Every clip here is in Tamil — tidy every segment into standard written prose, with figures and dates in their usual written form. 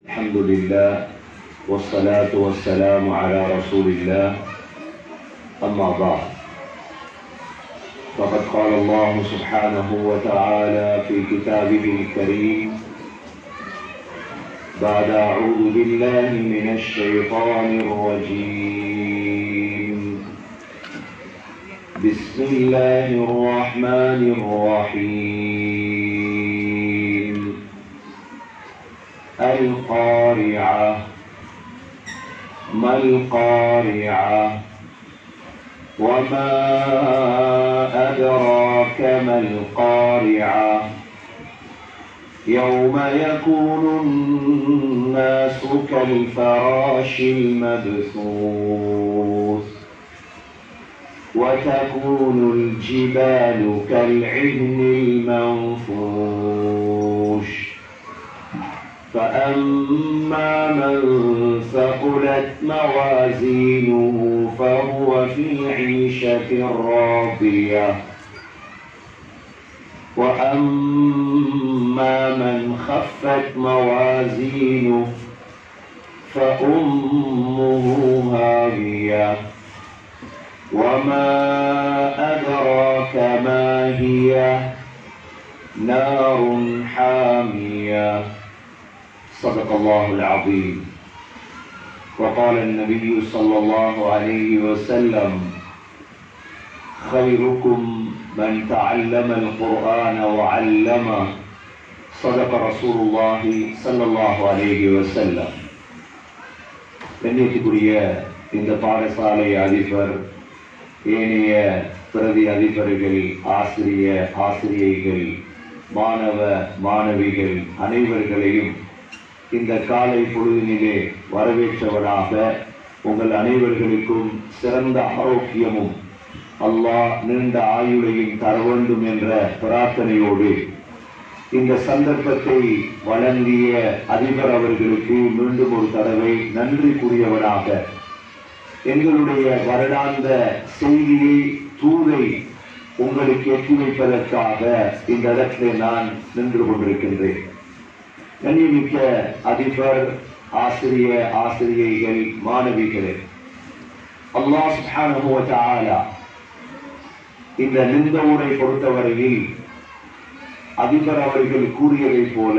الحمد لله والصلاة والسلام على رسول الله أما بعد فقد قال الله سبحانه وتعالى في كتابه الكريم بعد أعوذ بالله من الشيطان الرجيم بسم الله الرحمن الرحيم القارعة ما القارعة وما أدراك ما القارعة يوم يكون الناس كالفراش المبثوث وتكون الجبال كالعهن المنفوش فأما من ثقلت موازينه فهو في عيشة راضية وأما من خفت موازينه فأمه هاوية وما أدراك ما هي نار حامية صدق الله العظيم. وقال النبي صلى الله عليه وسلم خيركم من تعلم القرآن وعلمه صدق رسول الله صلى الله عليه وسلم. கண்ணியத்துக்குரிய இந்த பாடசாலை அதிபர், ஏனைய பிரதி அதிபர்கள், ஆசிரியைகள், மாணவ மாணவிகள் அனைவர்களையும் இந்த காலை பொழுதினிலே வரவேற்றவனாக உங்கள் அனைவர்களுக்கும் சிறந்த ஆரோக்கியமும் அல்லாஹ் நீண்ட ஆயுளையும் தர வேண்டும் என்ற பிரார்த்தனையோடு இந்த சந்தர்ப்பத்தை வழங்கிய அதிபர் அவர்களுக்கு மீண்டும் ஒரு தடவை நன்றி கூறியவனாக எங்களுடைய வருடாந்த செய்தியை தூதை உங்களுக்கு எட்டி வைப்பதற்காக இந்த இடத்திலே நான் நின்று கொண்டிருக்கின்றேன். கண்ணியமிக்க அதிபர், ஆசிரியைகள், மாணவிகளே, அல்லாஹ் சுப்ஹானஹு வ தஆலா இந்த நிந்தவூரை பொறுத்தவரையில் அதிபர் அவர்கள் கூறியதைப் போல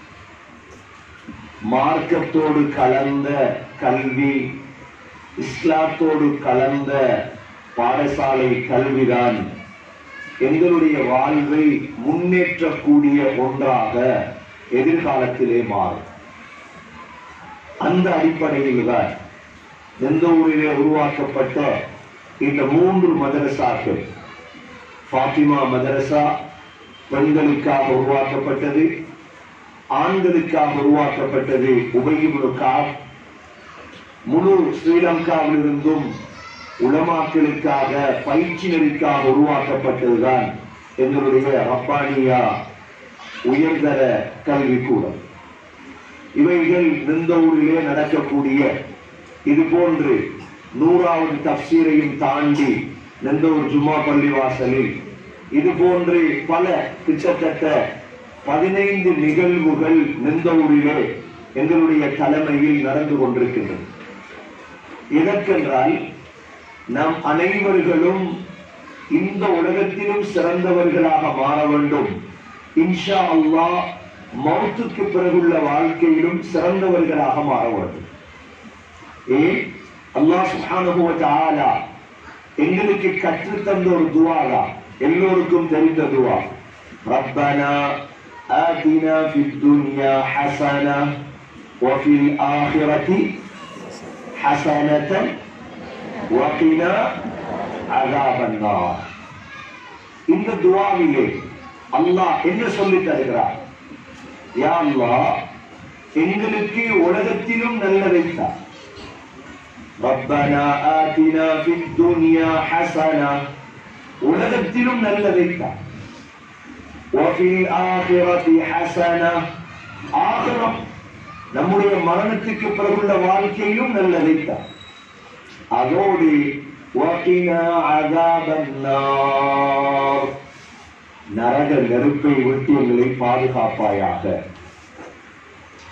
மார்க்கத்தோடு கலந்த கல்வி, இஸ்லாத்தோடு கலந்த பாடசாலை கல்விதான் எங்களுடைய வாழ்வை முன்னேற்றக்கூடிய ஒன்றாக எதிர்காலத்திலே மாறும். அந்த அடிப்படையில் தான் எந்த ஊரிலே உருவாக்கப்பட்ட இந்த 3 மதரசாக்கள், ஃபாத்திமா மதரசா பெண்களுக்காக உருவாக்கப்பட்டது, ஆண்களுக்காக உருவாக்கப்பட்டது உபய் இப்னு கஅப், முழு ஸ்ரீலங்காவிலிருந்தும் உலமாக்களுக்காக பயிற்சிகளுக்காக உருவாக்கப்பட்டதுதான் எங்களுடைய ரப்பானியா உயர்தர கல்விக்கூடம். இவைகள் நிந்தவூரிலே நடக்கக்கூடிய இது போன்று 100வது தப்சீரையும் தாண்டி நிந்தவூர் ஜும்மா பள்ளிவாசலில் இது போன்று பல கிட்டத்தட்ட 15 நிகழ்வுகள் நிந்தவூரிலே எங்களுடைய தலைமையில் நடந்து கொண்டிருக்கின்றன. எதற்கென்றால் நாம் அனைவர்களும் இந்த உலகத்திலும் சிறந்தவர்களாக மாற வேண்டும். இன்ஷா அல்லாஹ் மௌத்துக்கு பிறகுள்ள வாழ்க்கையிலும் சிறந்தவர்களாக மாற வேண்டும். அல்லாஹ் சுப்ஹானஹு வ தஆலா எங்களுக்கு கற்றுத்தந்த ஒரு துஆ தான், எல்லோருக்கும் தெரிந்த துஆ. ரப்பனா ஆதினா ஃபித் துன்யா ஹஸனா வ ஃபில் ஆখিরাতি ஹஸனத்தன் வ கினா அஸாபன் நார். இந்த துஆவிலே அல்லாஹ் என்ன சொல்லி தருகிறார்? யா அல்லாஹ், எங்களுக்கு உலகத்திலும் நல்லதை தா. ரப்பனா ஆதினா ஃபித் துன்யா ஹஸனா, உலகத்திலும் நல்லதை தா. வ ஃபில் ஆখিরাতি ஹஸனா, ஆகிரம் நம்முடைய மரணத்துக்கு பிறகுள்ள வாழ்க்கையிலும் நல்லதை தா. அதோடு வ கினா அஸாபன் நார், நரக நெருப்பை விட்டு எங்களை பாதுகாப்பாயாக.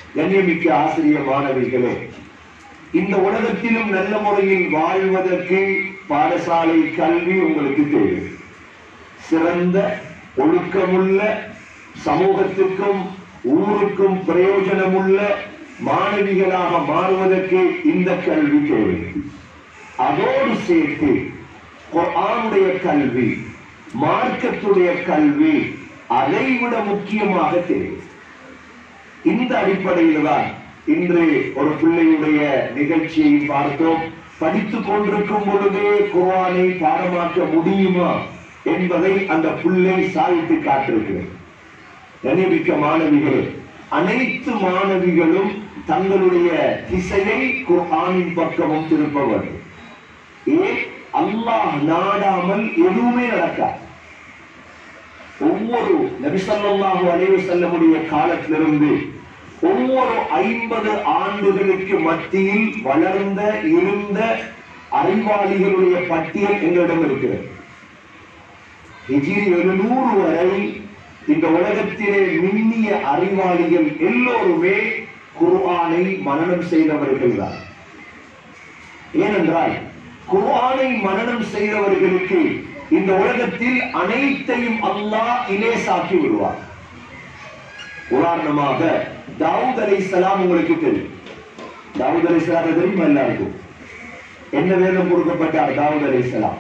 கண்ணியமிக்க ஆசிரியர் மாணவிகளே, இந்த உலகத்திலும் நல்ல முறையில் வாழ்வதற்கு பாடசாலை கல்வி உங்களுக்கு தேவை. சிறந்த ஒழுக்கமுள்ள, சமூகத்திற்கும் ஊருக்கும் பிரயோஜனமுள்ள மாணவிகளாக மாறுவதற்கு இந்த கல்வி தேவை. அதோடு சேர்த்து குர்ஆனுடைய கல்வி, மார்க்கத்துடைய கல்வி அதைவிட முக்கியமாக தேவை. இந்த அடிப்படையில் தான் இன்று ஒரு பிள்ளையுடைய நிகழ்ச்சியை பார்த்தோம். படித்துக் கொண்டிருக்கும் பொழுதே குர்ஆனை பாடமாக்க முடியுமா என்பதை அந்த பிள்ளை சாதித்து காட்டிருக்கிறது. கண்ணியமிக்க மாணவிகள், அனைத்து மாணவிகளும் தங்களுடைய திசையை குர்ஆனின் பக்கமும் திருப்ப வேண்டும். ஏன்? அல்லாஹ் நாடாமல் எதுவுமே நடக்காது. ஒவ்வொரு நபி ஸல்லல்லாஹு அலைஹி வஸல்லமுடைய காலத்திலிருந்து ஒவ்வொரு 50 ஆண்டுகளுக்கு மத்தியில் வளர்ந்த இருந்த அறிவாளிகளுடைய பட்டியல் எங்களிடம் இருக்கிறது. ஹிஜ்ரி 700 வரை இந்த உலகத்திலே மின்னிய அறிவாளிகள் எல்லோருமே குர்ஆனை மனனம் செய்தவர்கள் தான். ஏனென்றால் குர்ஆனை மனனம் செய்தவர்களுக்கு இந்த உலகத்தில் அனைத்தையும் அல்லாஹ் இலேசாக்கி விடுவார். உதாரணமாக தாவூத் அலைஹிஸ்ஸலாம் உங்களுக்கு தெரியும். தாவூத் அலைஹிஸ்ஸலாம் தெரியுமா எல்லாருக்கும்? என்ன வேதம் கொடுக்கப்பட்டார் தாவூத் அலைஹிஸ்ஸலாம்?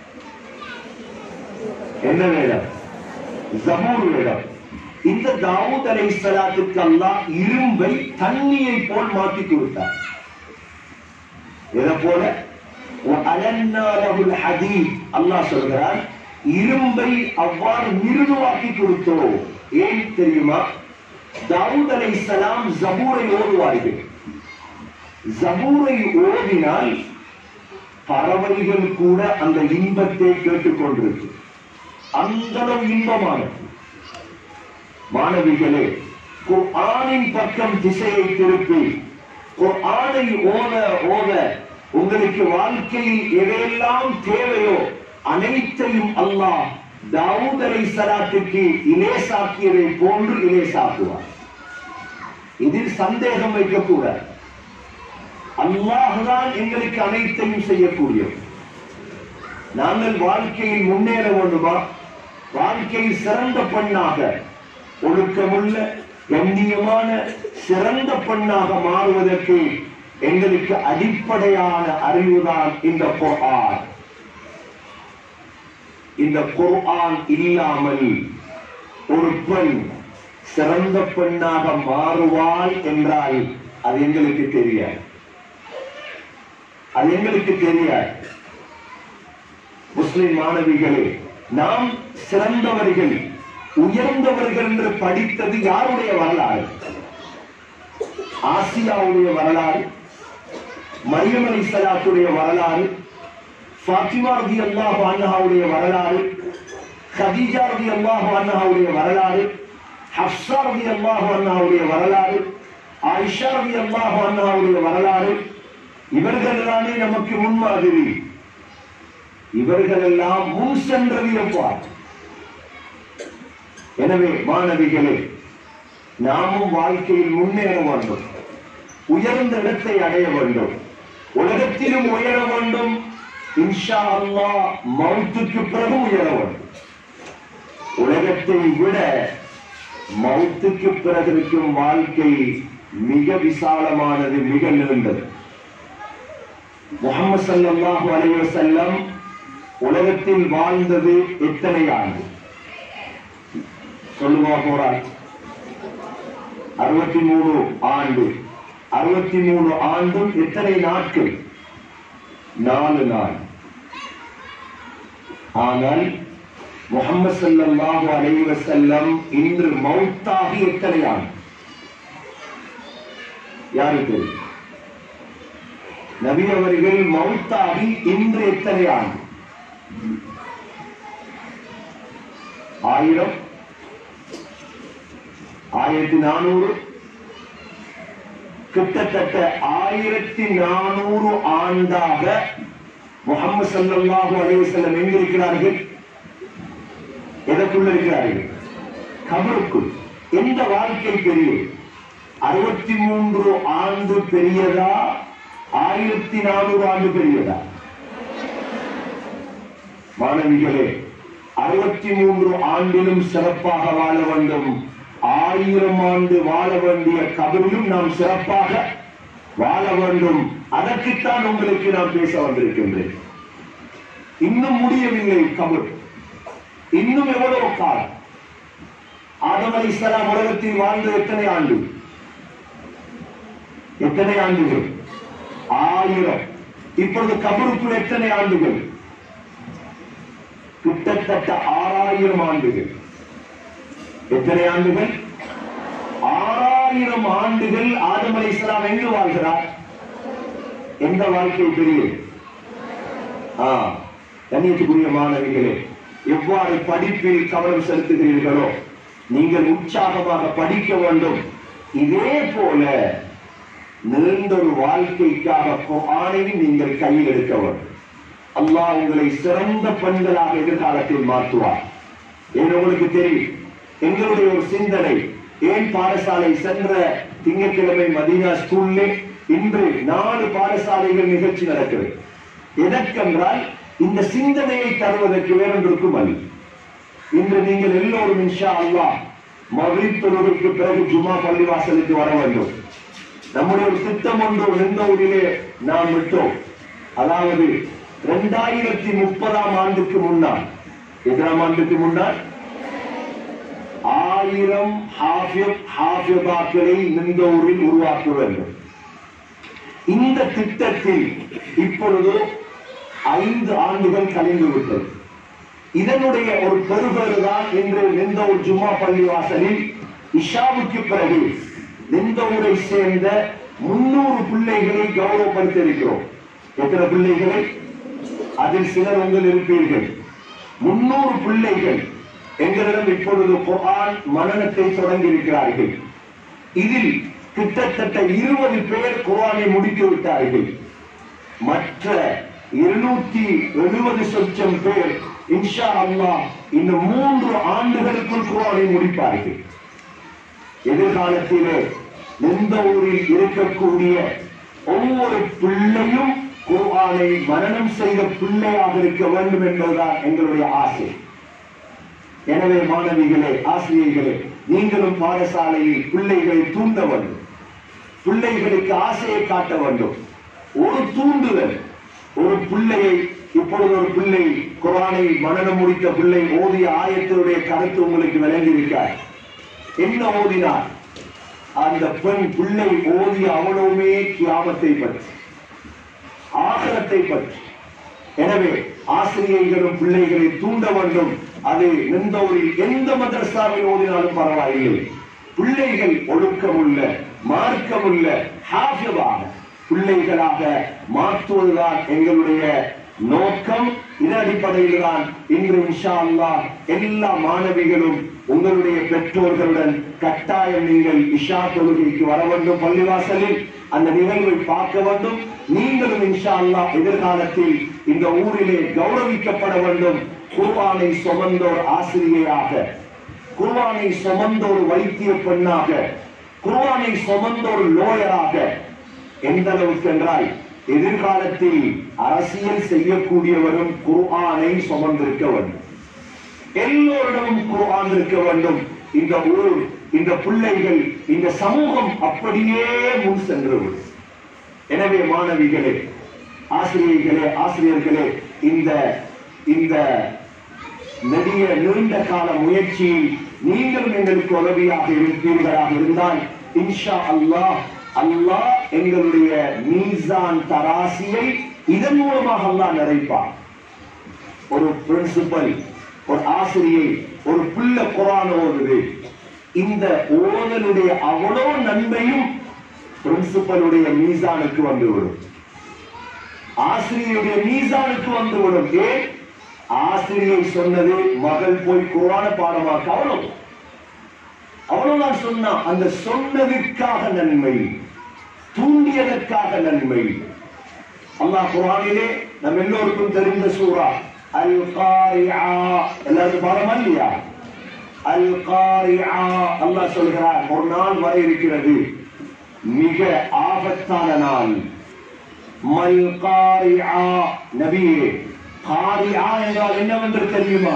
என்ன வேதம்? ஜபூர் வேதம். இந்த தாவூத் அலைஹிஸ்ஸலாத்துக்கு அல்லாஹ் இரும்பை தண்ணியை போல் மாற்றி கொடுத்தார். எதை போல? وَأَلَنَّا لَهُ الْحَدِيدَ. அல்லாஹ் சொல்கிறார், இரும்பை அவ்வாறு மிருதுவாக்கி கொடுத்தோம். ஏன் தெரியுமா? தாவூத் அலைஹிஸ்ஸலாம் ஜபூரை ஓதுவார்கள். ஜபூரை ஓதினால் பறவைகள் கூட அந்த இன்பத்தை கேட்டுக் கொண்டிருக்கு. அந்த இன்பமானது. மாணவிகளே, குர்ஆனின் பக்கம் திசையை திருப்பி குர்ஆனை ஓத ஓத உங்களுக்கு வாழ்க்கையில் எதையெல்லாம் தேவையோ அனைத்தையும் அல்லாஹ் தாவூத் அலைஹிஸ்ஸலாத்துக்கு இலேசாக்கியதை போன்று இலேசாக்குவார். இதில் சந்தேகம் வைக்கக்கூடாது. அல்லாஹ் தான் எங்களுக்கு அனைத்தையும் செய்யக்கூடியவர். நாங்கள் வாழ்க்கையில் முன்னேற வேண்டுமா? வாழ்க்கையில் சிறந்த பெண்ணாக, ஒழுக்கமுள்ள கண்ணியமான சிறந்த பெண்ணாக மாறுவதற்கு எங்களுக்கு அடிப்படையான அறிவுதான் இந்த குர்ஆன். இந்த குர்ஆன் இல்லாமல் ஒரு பெண் சிறந்த பெண்ணாக மாறுவாள் என்றால் அது எங்களுக்கு தெரியாது. அது எங்களுக்கு தெரியாது. முஸ்லிம் மாணவிகளே, நாம் சிறந்தவர்கள், உயர்ந்தவர்கள் என்று படித்தது யாருடைய வரலாறு? ஆசியாவுடைய வரலாறு, மரியம் அலைஹிஸ்ஸலாத்துடைய வரலாறு, ஃபாத்திமா ரலியல்லாஹு அன்ஹாவுடைய வரலாறு, கதீஜா ரலியல்லாஹு அன்ஹாவுடைய வரலாறு, ஹஃப்ஸா ரலியல்லாஹு அன்ஹாவுடைய வரலாறு, ஆயிஷா ரலியல்லாஹு அன்ஹாவுடைய வரலாறு. இவர்கள்தானே நமக்கு முன்மாதிரி. இவர்களெல்லாம் முன் சென்றது எவ்வாறு? எனவே மாணவிகளே, நாமும் வாழ்க்கையில் முன்னேற வேண்டும், உயர்ந்த இடத்தை அடைய வேண்டும், உலகத்திலும் உயர வேண்டும். இன்ஷா அல்லாஹ் மௌத்துக்கு பிறகு உயர வேண்டும். உலகத்தை விட மௌத்துக்கு பிறகு இருக்கும் வாழ்க்கை மிக விசாலமானது, மிக நீண்டது. முஹம்மது ஸல்லல்லாஹு அலைஹி வஸல்லம் உலகத்தில் வாழ்ந்தது எத்தனை ஆண்டு சொல்லுவா போறார்? 63 ஆண்டு. 63 ஆண்டும் எத்தனை நாட்கள்? 4 நாள். ஆனால் முஹம்மது ஸல்லல்லாஹு அலைஹி வஸல்லம் இன்று மௌத்தாகி எத்தனை ஆண்டு? யாருக்கு? நபி அவர்கள் மௌத்தாகி இன்று எத்தனை ஆண்டு? 1000, 1400, கிட்டத்தட்ட 1400 ஆண்டாக முஹம்மது ஸல்லல்லாஹு அலைஹி வஸல்லம் எங்க இருக்கிறார்கள்? எதற்குள்ள இருக்கிறார்கள்? கபருக்குள். எந்த வாழ்க்கை பெரியது? 63 ஆண்டு பெரியதா 1400 ஆண்டு பெரியதா? மாணவிகளே, 63 ஆண்டிலும் சிறப்பாக வாழ வேண்டும். 1000 ஆண்டு வாழ வேண்டிய கபரிலும் நாம் சிறப்பாக வாழ வேண்டும். அதற்குத்தான் உங்களுக்கு நான் பேச வந்திருக்கின்றேன். இன்னும் முடியவில்லை கபர். இன்னும் எவ்வளவு காலம்? ஆதம் அலைஹிஸ்ஸலாம் உலகத்தில் வாழ்ந்த எத்தனை ஆண்டு? எத்தனை ஆண்டுகள்? 1000. இப்பொழுது கபருக்குள் எத்தனை ஆண்டுகள்? கிட்டத்தட்ட 6000 ஆண்டுகள். எத்தனை ஆண்டுகள்? 6000 ஆண்டுகள். ஆதம் அலைஹிஸ்ஸலாம் எங்கு வாழ்கிறார்? எந்த வாழ்க்கை பெரிய? கண்ணியத்துக்குரிய மாணவிகளே, எவ்வாறு படிப்பில் கவனம் செலுத்துகிறீர்களோ நீங்கள் உற்சாகமாக படிக்க வேண்டும். இதே போல நீண்ட ஒரு வாழ்க்கைக்காக குர்ஆனையும் நீங்கள் கையில் எடுக்க வேண்டும். அல்லாஹ் உங்களை சிறந்த பெண்களாக எதிர்காலத்தில் மாற்றுவார். ஏன் உங்களுக்கு தெரியும், எங்களுடைய ஒரு சிந்தனை, ஏன் பாடசாலை சென்ற திங்கட்கிழமை மதீனா ஸ்கூல்ல இன்று 4 பாடசாலைகள் நிகழ்ச்சி நடக்கிறது. எதற்கென்றால் இந்த சிந்தனையை தருவதற்கு வேறொன்றுக்கும் அல்ல. இன்று நீங்கள் எல்லோரும் இன்ஷா அல்லாஹ் மக்ரிப் தொழுகைக்கு பிறகு ஜும்மா பள்ளிவாசலுக்கு வர வேண்டும். நம்முடைய ஒரு திட்டம் ஒன்று நின்ற ஊரிலே நாம் விட்டோம். அதாவது 2030ஆம் ஆண்டுக்கு முன்னால், எத்தனாம் ஆண்டுக்கு முன்னால் 1000 ஹாஃபிதாக்களை நின்ற ஊரில் உருவாக்க வேண்டும். இந்த திட்டத்தில் இப்பொழுது 5 ஆண்டுகள் கழிந்து விட்டது. இதனுடைய ஒரு பெருபெருதான் இன்று நிந்தவூர் ஜும்மா பள்ளிவாசலில் இஷாவுக்கு பிறகு நிந்தவூரை சேர்ந்த 300 பிள்ளைகளை கௌரவப்படுத்த இருக்கிறோம். எத்தனை பிள்ளைகளை? அதில் சிலர் உங்கள் இருப்பீர்கள். 300 பிள்ளைகள் எங்களிடம் இப்பொழுது குர்ஆன் மனனத்தை தொடங்கி இருக்கிறார்கள். இதில் கிட்டத்தட்ட 20 பேர் குர்ஆனை முடித்து விட்டார்கள். மற்ற 270 சொச்சம் பேர் இன்ஷா அல்லாஹ் இந்த 3 ஆண்டுகளுக்குள் குர்ஆனை முடிப்பார்கள். எதிர்காலத்திலே எந்த ஊரில் இருக்கக்கூடிய ஒவ்வொரு பிள்ளையும் குர்ஆனை மனனம் செய்த பிள்ளையாக இருக்க வேண்டும் என்பதுதான் எங்களுடைய ஆசை. எனவே மாணவிகளே, ஆசிரியர்களே, நீங்களும் பாடசாலையில் பிள்ளைகளை தூண்ட வேண்டும். பிள்ளைகளுக்கு ஆசையை காட்ட வேண்டும். ஒரு தூண்டுதல், ஒரு பிள்ளையை, இப்பொழுது ஒரு பிள்ளை குர்ஆனை மனனம் முடித்த பிள்ளை ஓதிய ஆயத்தினுடைய கருத்து உங்களுக்கு விளங்கியிருக்கார். என்ன ஓதினார்? அந்த பெண் பிள்ளை ஓதிய அவ்வளவுமே கியாமத்தை பற்றி, ஆகிரத்தை பற்றி. எனவே ஆசிரியர்களும் பிள்ளைகளை தூண்ட வேண்டும். அது நிந்தவூரில் எந்த மதரசாவில் ஓதினாலும் பரவாயில்லை. பிள்ளைகள் ஒழுக்கமுள்ள, மார்க்கமுள்ள, ஹாஃபிதாக பிள்ளைகளாக மாற்றுவதுதான் எங்களுடைய நோக்கம். இதன் அடிப்படையில் தான் இன்று இன்ஷா அல்லாஹ் எல்லா மாணவிகளும் உங்களுடைய பெற்றோர்களுடன் கட்டாயம் நீங்கள் இஷா தொழுகைக்கு வர வேண்டும். பள்ளிவாசலில் அந்த நிகழ்வை பார்க்க வேண்டும். நீங்களும் இன்ஷா அல்லாஹ் எதிர்காலத்தில் இந்த ஊரிலே கௌரவிக்கப்பட வேண்டும். குர்ஆனை சுமந்தோர் ஆசிரியராக, குர்ஆனை சுமந்தோர் வைத்திய பெண்ணாக, குர்ஆனை சுமந்தோர் லோயராக. எந்த அளவுக்கு என்றால் எதிர்காலத்தில் அரசியல் செய்யக்கூடியவரும் குர்ஆனை சுமந்திருக்க வேண்டும். எல்லோரிடமும் குர்ஆன் இருக்க வேண்டும். இந்த ஊர், இந்த பிள்ளைகள், இந்த சமூகம் அப்படியே முன் சென்று. எனவே மாணவிகளே, ஆசிரியர்களே, ஆசிரியர்களே, இந்த நெடிய நீண்ட கால முயற்சியில் நீங்களும் எங்களுக்கு உதவியாக இருப்பீர்களாக இருந்தால் இன்ஷா அல்லாஹ் அல்லாஹ் எங்களுடைய மீசான் தராசியை இதன் மூலமாக அல்லாஹ் நிறைப்பார். ஒரு பிரின்சிபல், ஒரு ஆசிரியை, ஒரு பிள்ளை குர்ஆன் ஓதுது, இந்த ஓதலுடைய அவ்வளவு நன்மையும் பிரின்சிபலுடைய மீசானுக்கு வந்துவிடும், ஆசிரியருடைய மீசானுக்கு வந்துவிடும். ஏன்? ஆசிரியை சொன்னது மகள் போய் குர்ஆன பாடமாக்க, அவ்வளவுதான் சொன்னா. அந்த சொன்னதுக்காக நன்மை, தூண்டியதற்காக நன்மை. அல்லாஹ் குர்ஆனிலே நம் எல்லோருக்கும் தெரிந்த சூரா அல் காரிஆ, எல்லாருக்கும் பாடமா இல்லையா? அல் காரிஆ அல்லாஹ் சொல்கிறார், ஒரு நாள் வர இருக்கிறது, மிக ஆபத்தான நாள். மல் காரிஆ, நபியே காரிஆ என்றால் என்னவென்று தெரியுமா?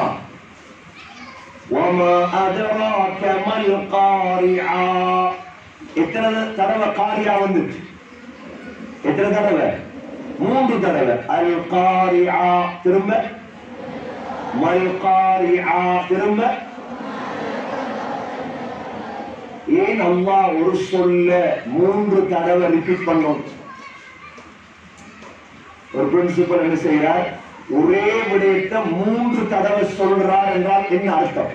வமா அதராக மல் காரிஆ. எத்தனை தடவை காரியா வந்துச்சு? எத்தனை தடவை? 3 தடவை. அல் காரிஆ திரும்ப, மல் காரிஆ திரும்ப. ஏன் அல்லாஹ் ஒரு சொல்ல 3 தடவை ரிப்பீட் பண்ணோம்? ஒரு பிரின்சிபல் என்ன செய்யறார்? ஒரே விடயத்தை 3 தடவை சொல்றார் என்றால் என்ன அர்த்தம்?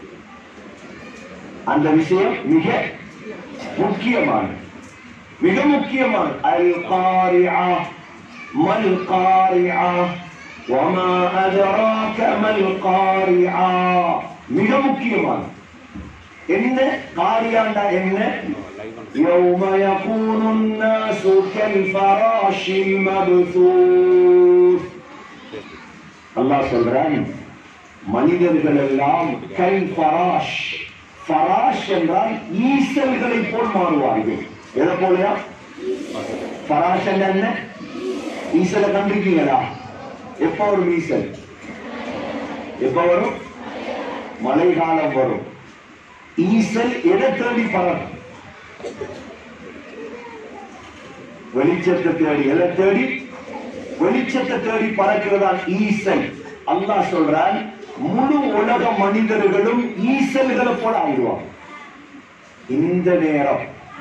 அந்த விஷயம் மிக முக்கியமான, மிக முக்கியமான. அல் காரிஆ மல் காரிஆ வமா அதராக மல் காரிஆ, மிக முக்கியமான. என்ன காரியாண்டா என்ன? يوم يكون الناس كالفراش المبثوث. அல்லாஹ் சொல்றான், மனிதர்கள் எல்லாம் கல்ஃபராஷ். ஃபராஷ் என்றால் ஈசல்களை போல் மாறுவார்கள். எதை போலயா? ஃபராஷ் என்ன? ஈசலை கண்டிருக்கீங்களா? எப்ப வரும் ஈசல்? எப்ப வரும்? மழை காலம் வரும். ஈசல் எதை தேடி பறக்கும்? வெளிச்சத்தை தேடி. எதை தேடி? வெளிச்சத்தை தேடி பறக்கிறதான் ஈசல். அல்லாஹ் சொல்றான், முழு உலக மனிதர்களும் ஈசல்களை போல ஆயிடுவாங்க. இந்த நேரம்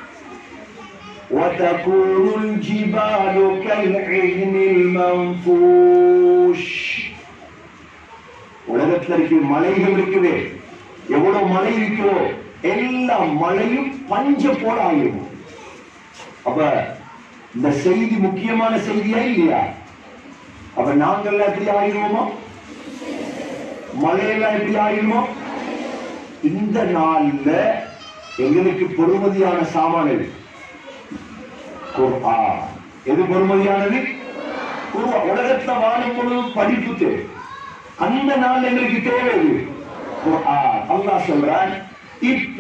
وَتَكُونُ الْجِبَالُ كَالْعِهْنِ الْمَنْفُوشِ. உலகத்தில் இருக்கிற மலைகள் இருக்குது, எவ்வளவு மழை இருக்கிறோ எல்லா மழையும் பஞ்ச போல ஆயிடும். அப்ப இந்த செய்தி முக்கியமான செய்தியா இல்லையா? அப்ப நாங்கள் எப்படி ஆயிடுவோமோ, மழையெல்லாம் எப்படி ஆயிடுமோ? இந்த நாள்ல எங்களுக்கு பொறுமதியான சாமான குர்ஆன். எது பொறுமதியானது? குர்ஆன். உலகத்துல வாழும் பொழுது படிப்பு தேவை, அந்த நாள் எங்களுக்கு தேவை குர்ஆன். அல்லாஹ் சொல்றான், இப்ப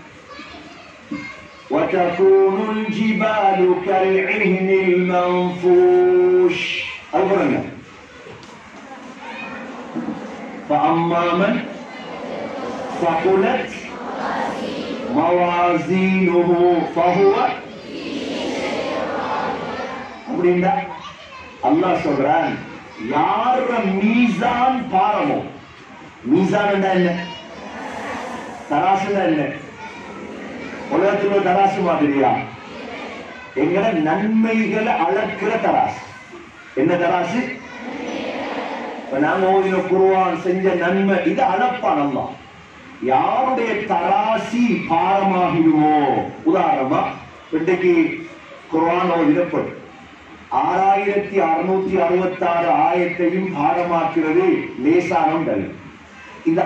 وَتَكُونُ الْجِبَالُ كَالْعِهْنِ الْمَنْفُوشِ. أولا فَأَمَّا مَنْ ثَقُلَتْ مَوَازِينُهُ فَهُوَ. அப்படின்னா அல்லாஹ் சொல்றான், யார மீசான் பாரமோ. மீசான் என்ன? தராசுனா என்ன? உலகத்துல தராசு மாதிரியா? எங்கட நன்மைகளை அளக்கிற தராசு. என்ன தராசு? நாங்க ஓதின குர்ஆன் செஞ்ச நன்மை இது அளப்பான் அல்லாஹ். யாருடைய தராசி பாரமாகிடுமோ, உதாரணமா இன்றைக்கு குர்ஆன் ஓதினப்படும் 6666 ஆயத்தையும் பாரமாக்குறது லேசான ஒன்றல்ல. இந்த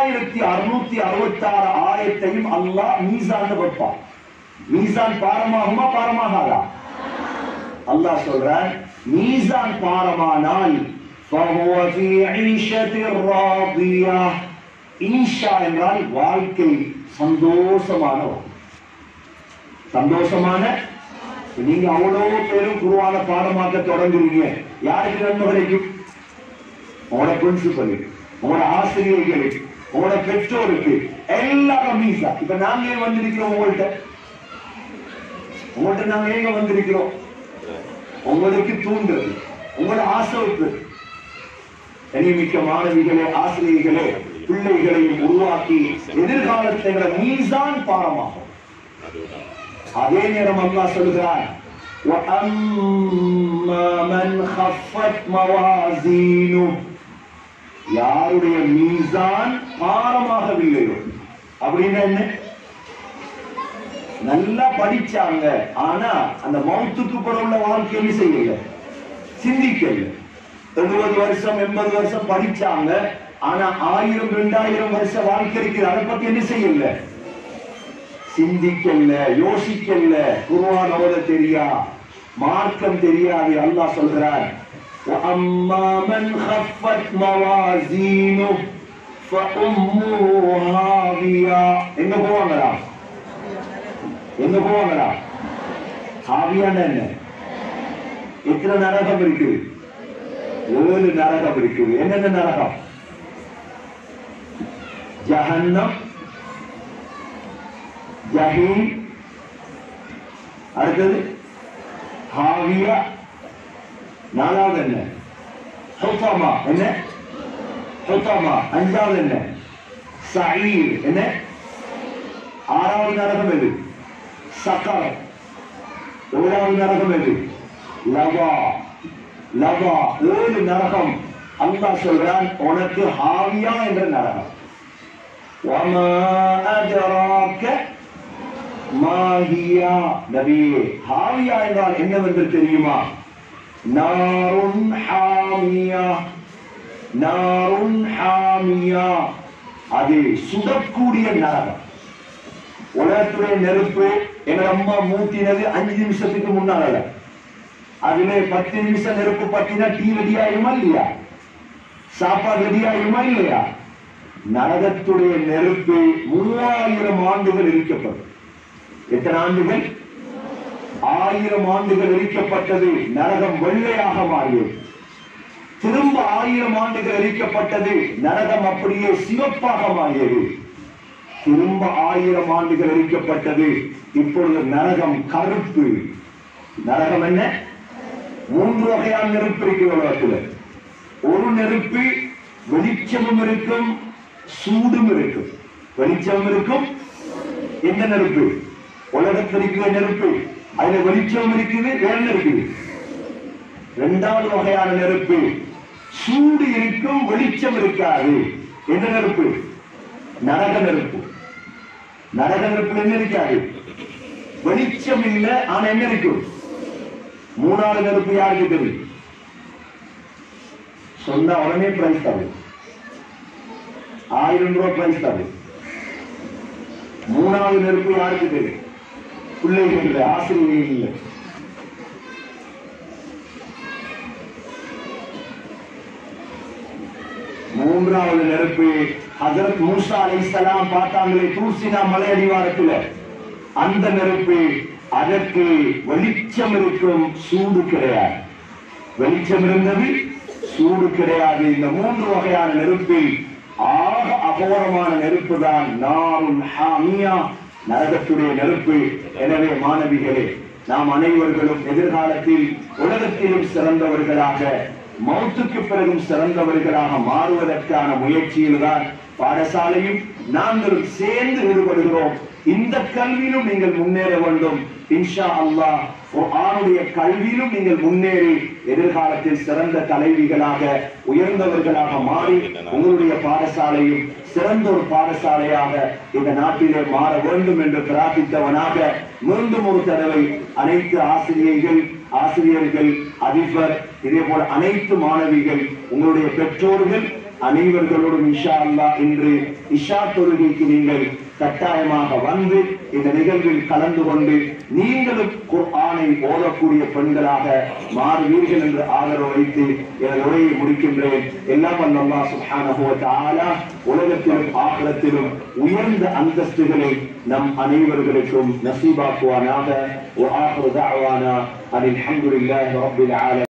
6666 ஆயத்தையும் அல்லாஹ் மீசான் வைப்பான். மீசான் பாரமாகுமா பாரமாகாதா? அல்லாஹ் சொல்றான், மீசான் பாரமானால் فهو في عيشة راضية. ஈஷா என்றால் வாழ்க்கை சந்தோஷமான. சந்தோஷமான. நீங்க அவ்வளவு பேரும் குர்ஆன பாடமாக்க தொடங்குறீங்க, யாருக்கு நன்மை கிடைக்கும்? உங்களோட பிரின்சிபலுக்கு, உங்களோட ஆசிரியர்களுக்கு, உங்களோட பெற்றோருக்கு, எல்லாரும் மீசா. இப்ப நாங்க ஏன் வந்திருக்கிறோம்? உங்கள்கிட்ட நாங்க ஏங்க வந்திருக்கிறோம்? உங்களுக்கு தூண்டுறது, உங்களோட ஆசைக்கு. தனிமிக்க மாணவிகளே, ஆசிரியர்களே, பிள்ளைகளையும் உருவாக்கி எதிர்காலத்தை மீசான் பாரமாகும். அதே நேரம் அல்லாஹ் சொல்கிறார், وَأَمَّا مَنْ خَفَّتْ مَوَازِينُهُ. யாருடைய மீசான் பாரமாகவில்லையோ. அப்படின்னா என்ன? நல்லா படிச்சாங்க, ஆனா அந்த மௌத்துக்கு பிறகுள்ள வாழ்க்கையை செய்யல, சிந்திக்கல. 70 வருஷம் 80 வருஷம் படிச்சாங்க, ஆனா 1000 2000 வருஷம் வாழ்க்கை இருக்குது, அதை பத்தி என்ன செய்யல, சிந்திக்கல, யோசிக்கல. குர்ஆன் ஓத தெரியா, மார்க்கம் தெரியாது. அல்லாஹ் சொல்றார், وَأَمَّا مَنْ خَفَّتْ مَوَازِينُهُ فَأُمُّهُ هَاوِيَةٌ. எங்க போவாங்களா? எங்க போவாங்களா? ஹாவியான என்ன? எத்தனை நரகம் இருக்குது? 7 நரகம் இருக்குது. என்னென்ன நரகம்? ஜஹன்னம், ஜஹீம், அடுத்தது ஹாவியா, 4வது என்ன? ஹுதமா. என்ன? ஹுதமா. 5வது என்ன? சயீர். என்ன? 6வது நரகம் எது? சகர். 7வது நரகம் எது? லவா. லவா. 7 நரகம். அல்லாஹ் சொல்றான் உனக்கு ஹாவியா என்ற நரகம். வமா அத்ராக மா ஹியா. நபியே, ஹாவியா என்றால் என்னவென்று தெரியுமா? நாருன் ஹாமியா. நாருன் ஹாமியா. அது சுடக்கூடிய நரகம். உலகத்துடைய நெருப்பு எங்க அம்மா மூட்டினது 5 நிமிஷத்துக்கு முன்னால. அதுல 10 நிமிஷம் நெருப்பு பத்தினா டீ ரெடி ஆகுமா இல்லையா? சாப்பாடு ரெடி ஆகுமா இல்லையா? நரகத்துடைய நெருப்பு 3000 ஆண்டுகள் எரிக்கப்படும். எத்தனை ஆண்டுகள்? 1000 ஆண்டுகள் எரிக்கப்பட்டது. நரகம் வெள்ளையாக மாறியது. திரும்ப 1000 ஆண்டுகள் எரிக்கப்பட்டது. நரகம் அப்படியே சிவப்பாக மாறியது. திரும்ப 1000 ஆண்டுகள் எரிக்கப்பட்டது. இப்பொழுது நரகம் கருப்பு. நரகம் என்ன? 3 வகையான நெருப்பு இருக்கு உலகத்தில். ஒரு நெருப்பு வெளிச்சமும் இருக்கும், சூடும் இருக்கும். வெளிச்சம் இருக்கும். எந்த நெருப்பு? உலகத்தில் இருக்கிற நெருப்பு. அதுல வெளிச்சம் இருக்குது, வேற இருக்குது. 2வது வகையான நெருப்பு சூடு இருக்கும், வெளிச்சம் இருக்காது. எந்த நெருப்பு? நரக நெருப்பு. நரக நெருப்பு என்ன இருக்காது? வெளிச்சம் இல்லை, ஆனா என்ன இருக்கும்? 3வது நெருப்பு யாருக்கு தெரியும்? சொன்னா உடனே பிரைஸ் தரும். 1000 ரூபாய் பிரைஸ் தரும். 3வது நெருப்பு யாருக்கு தெரியும்? பிள்ளைகள் இல்லை, ஆசிரியர்கள் இல்லை. மூன்றாவது நெருப்பு ஹஜ்ரத் மூசா அலைஹிஸ்ஸலாம் பார்த்தாங்களே தூர்சினா மலை அடிவாரத்தில், அந்த நெருப்பு. அதற்கு வெளிச்சம் இருக்கும், சூடு கிடையாது. வெளிச்சம் இருந்தது, சூடு கிடையாது. இந்த 3 வகையான நெருப்பில் ஆக அகோரமான நெருப்பு தான் நாருன் ஹாமியா, நரகத்துடைய நெருப்பு. எனவே மாணவிகளே, நாம் அனைவர்களும் எதிர்காலத்தில் உலகத்திலும் சிறந்தவர்களாக, மௌத்துக்கு பிறகும் சிறந்தவர்களாக மாறுவதற்கான முயற்சியில் தான் பாடசாலையும் நாங்களும் சேர்ந்து ஈடுபடுகிறோம். இந்த கல்வியிலும் நீங்கள் முன்னேற வேண்டும். இன்ஷா அல்லாஹ் குர்ஆனுடைய கல்வியிலும் நீங்கள் முன்னேறி எதிர்காலத்தில் சிறந்த தலைவிகளாக, உயர்ந்தவர்களாக மாறி உங்களுடைய பாடசாலையும் சிறந்த ஒரு பாடசாலையாக இந்த நாட்டிலே மாற வேண்டும் என்று பிரார்த்தித்தவனாக மீண்டும் ஒரு தடவை அனைத்து ஆசிரியர்கள், அதிபர், இதே போல அனைத்து மாணவிகள், உங்களுடைய பெற்றோர்கள் அனைவர்களோடும் இன்ஷா அல்லாஹ் இன்று இஷா தொழுகைக்கு நீங்கள் கட்டாயமாக வந்து இந்த நிகழ்வில் கலந்து கொண்டு நீங்களும் குர்ஆனை ஓதக்கூடிய பெண்களாக மாறுவீர்கள் என்று ஆதரவு வைத்து எனது உரையை முடிக்கின்றேன். எல்லாம் வல்ல அல்லாஹ் சுப்ஹானஹு வ தஆலா உலகத்திலும் ஆகிரத்திலும் உயர்ந்த அந்தஸ்துகளை நம் அனைவர்களுக்கும் நசீபாக்குவானாக. வ ஆகிரு தஅவானா அல்ஹம்துலில்லாஹி ரப்பில் ஆலமீன்.